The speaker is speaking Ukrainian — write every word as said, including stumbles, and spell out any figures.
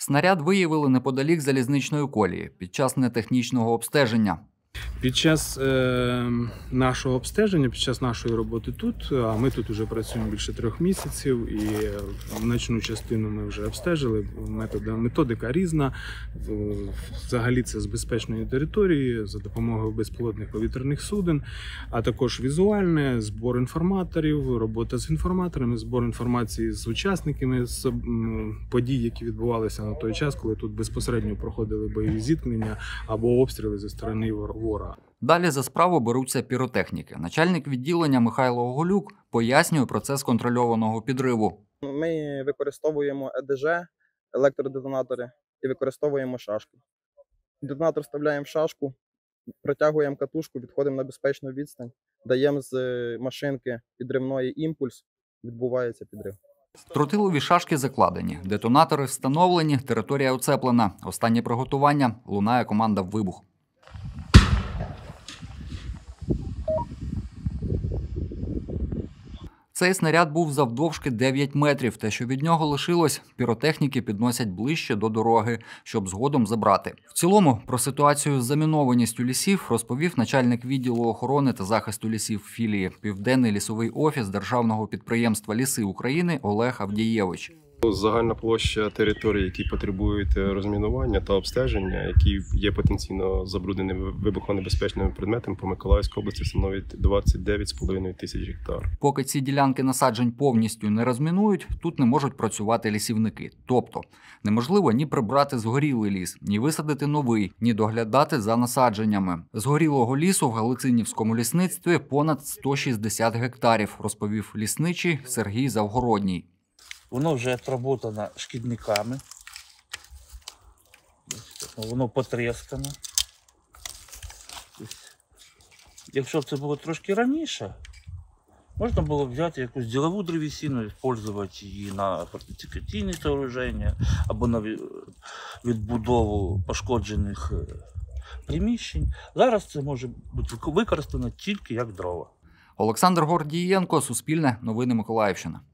Снаряд виявили неподалік залізничної колії під час нетехнічного обстеження. Під час е, нашого обстеження, під час нашої роботи тут, а ми тут вже працюємо більше трьох місяців, і значну частину ми вже обстежили. Метода, методика різна. Взагалі це з безпечної території, за допомогою безпілотних повітряних суден, а також візуальне, збор інформаторів, робота з інформаторами, збор інформації з учасниками з подій, які відбувалися на той час, коли тут безпосередньо проходили бойові зіткнення або обстріли зі сторони ворога. Далі за справу беруться піротехніки. Начальник відділення Михайло Оголюк пояснює процес контрольованого підриву. Ми використовуємо Е Де Же, електродетонатори, і використовуємо шашку. Детонатор вставляємо в шашку, протягуємо катушку, відходимо на безпечну відстань, даємо з машинки підривної імпульс, відбувається підрив. Тротилові шашки закладені, детонатори встановлені, територія оцеплена. Останнє приготування – лунає команда «Вибух». Цей снаряд був завдовжки дев'ять метрів. Те, що від нього лишилось, піротехніки підносять ближче до дороги, щоб згодом забрати. В цілому про ситуацію з замінованістю лісів розповів начальник відділу охорони та захисту лісів філії «Південний лісовий офіс» державного підприємства «Ліси України» Олег Авдієвич. Загальна площа територій, які потребують розмінування та обстеження, які є потенційно забрудненими вибухонебезпечними предметами по Миколаївській області, становить двадцять дев'ять з половиною тисяч гектар. Поки ці ділянки насаджень повністю не розмінують, тут не можуть працювати лісівники. Тобто неможливо ні прибрати згорілий ліс, ні висадити новий, ні доглядати за насадженнями. Згорілого лісу в Галицинівському лісництві понад сто шістдесят гектарів, розповів лісничий Сергій Завгородній. Воно вже отработано шкідниками, воно потрескано. Якщо б це було трошки раніше, можна було взяти якусь ділову древесину, використовувати її на фортифікаційні сооруження або на відбудову пошкоджених приміщень. Зараз це може бути використано тільки як дрова. Олександр Гордієнко, Суспільне, Новини Миколаївщина.